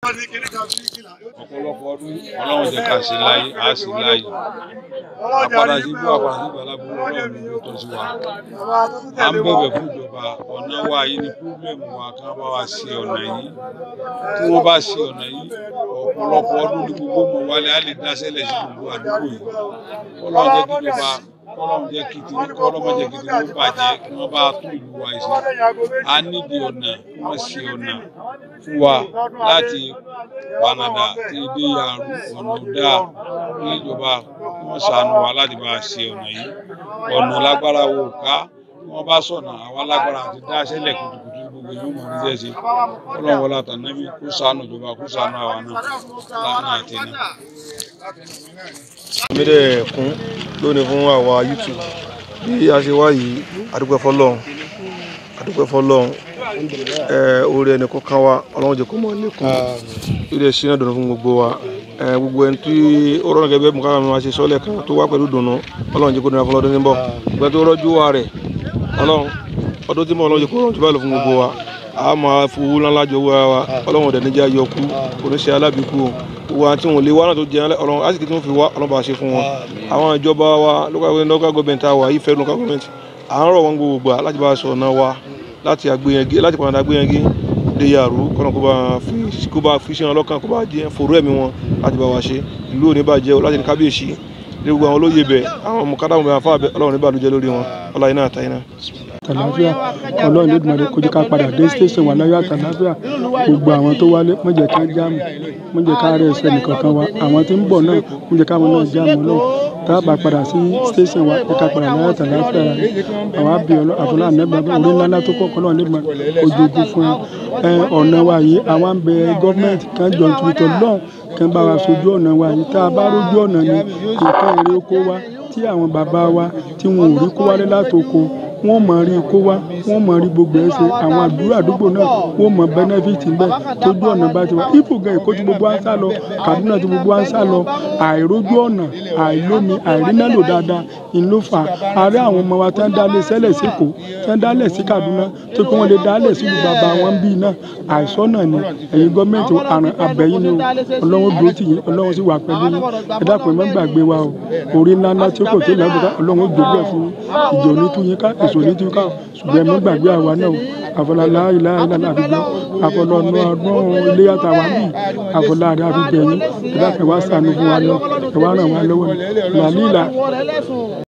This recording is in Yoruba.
ọ̀pọ̀lọpọ̀ ọdún Ọlọ́run jẹ́ ká ṣe láyé á sì láyé àpàdà sí ibú àpàdà sí ìgbàlagbó Ọlọ́run ní tó sí wa à ń bẹ̀bẹ̀ fún ìjọba ọ̀nà wa yìí ní pírọ́blẹ̀mù wa kí wọ́n bá wa ṣe ọ̀nà yìí tí wọ́n bá ṣe ọ̀nà yìí ọ̀pọ̀lọpọ̀ ọdún ní gbogbo mọ̀ wálé á lè dáṣẹ́lẹ̀ sí gbogbo àdúgbò yìí Ọlọ́run jẹ́ kí ìjọba Ọlọ́run jẹ́ kí tí Ọlọ́run jẹ́ kí tí wọ́n bàjẹ́ kí wọ́n bá tún ìlú wa ṣe a nídìí ọ̀nà wọ́n ṣe ọ̀nà fún wa láti Panada tí dé Yàrú ọ̀nà ọ̀dà ní ìjọba wọ́n ṣàánú wa láti bá a ṣe ọ̀nà yìí ọ̀nà lágbára wo ká wọ́n bá sọ̀nà àwa lágbára àti dáṣẹ́lẹ̀ kùtùkùtù gbogbo ìlú mọ̀ ní jẹ́sí Ọlọ́run wọlé àtànábì kó ṣàánú ìjọba kó ṣàánú àwa náà láàrin àti iná. Mídẹ̀ kún lónìí fún àwa YouTube bí a ṣe wá yìí adúpẹ́ fọ́lọ́run orí ẹni kọ̀ọ̀kan wa Ọlọ́run jẹ́ kó mọ̀ lẹ́kùn ilé ṣínà dùnú fún gbogbo wa gbogbo ẹni tí ó rọ́nà gẹ́gẹ́ mú káàmì wá ṣe sọ́lẹ̀ kan tó wá pẹ̀lú dùnú Ọlọ́run jẹ́ kó dùnú fọlọ́dún níbọ̀ ìgbẹ́ tó rọ́jú wa rẹ̀ Ọlọ́run ọdún tí mọ̀ Ọlọ́run jẹ́ kó rọ́jú báyìí fún gbogbo wa a máa fowó ńlá jọ wa Ọlọ́run ọ̀dẹ̀ níjà yọkú kò ní ṣe alábìkú wa tí wọn lè wá náà tó jẹ Ọlọ́run àti kí tí wọn fi wá Ọlọ́run bá ṣe fún wọn àwọn ìjọba wa local government wa yìí fẹ́ local government à ń rọ̀ wọn gbogbo gbà láti bá a sọ ọ̀nà wa láti Panada Agbéyẹngé dé Yàrú kọ́nà kó bá fi ṣe wọn lọ́kàn kó bá jẹ́ fòrú ẹ̀mí wọn láti bá wa ṣe ìlú òní bàjẹ́ láti ní kábíyèsí ní gbogbo àwọn olóyè bẹ̀ àwọn mọ̀kádàmù bẹ̀ àfáà bẹ̀ Ọlọ́run ní bàlújẹ́ lórí wọn ọlá iná àtàyínà. Àtàláfíà Ọlọ́run Olódùmarè kó jẹ́ ká padà dé station wà láyọ̀ àtàláfíà gbogbo àwọn tó wálé má jẹ́ ká jáàmù má jẹ́ ká rẹ̀ ẹsẹ̀ nìkankan wa àwọn tí ń bọ̀ náà má jẹ́ káwọn náà jáàmù náà tá a bá padà sí station wa ká padà láyọ̀ àtàláfíà rẹ̀ àwọn àbí àfọlá ànẹ́bàbà orí ńlá tó kọ́kọ́ náà lẹ́gbọ̀n ojoojú fún ọ̀nà wa yìí àwọn ń bẹ gọ́ọ̀mẹ̀ntì kan jọ tuntun lọ́hùn kan bá wa sojú ọ̀nà wa yìí tá a bá rójú ọ̀nà ni nǹkan èrè oko wa tí àwọn bàbá wa tí wọn ò rí kó wálé látoko wọ́n mọ̀ rí kó wá wọ́n mọ̀ rí gbogbo ẹ̀ ṣe àwọn àdúgbò náà wọ́n mọ̀ bẹ́nẹ́fìtì bẹ́ẹ̀ tójú ọ̀nà bá ti wá ipò gan èkó tí gbogbo wa ń sá lọ Kaduna tí gbogbo wa ń sá lọ àìrójú ọ̀nà àìlómi àìrínàlò dáadáa ìlófà àárẹ̀ àwọn ọmọ wa tí wọ́n dálé sẹ́lẹ̀ sẹ́kọ̀ọ́ tí wọ́n dálẹ̀ sí Kaduna tó kí wọ́n lè dálẹ̀ sí ìlú bàbá wọn bíi náà àìsọ́nà ni ẹ̀yin gọ́ọ̀mẹ̀ntì àrùn abẹ́yìn ni Ọlọ́run dúró tì yín Ọlọ́run sì wà pẹ̀lú yín ẹ dákun ẹ má gbàgbé wa o orí ńlá ńlá tí ó kò tó lẹ́gbẹ̀ẹ́ Ọlọ́run gbogbo ẹ̀ fún ìjọ onítúyín ká èso ní túká ṣùgbọ́n ẹ̀mí gbàgbé àwa náà àfọlá ìlànà àfijọ́ àfọlọ́nà ọdún ilé àtàwà bíi àfọlá àdá àfijọ́ yín ẹ̀dá ẹ̀wá sànú fún wa náà ẹ̀wá ràn wá lọ́wọ́ ìlànà ìlà.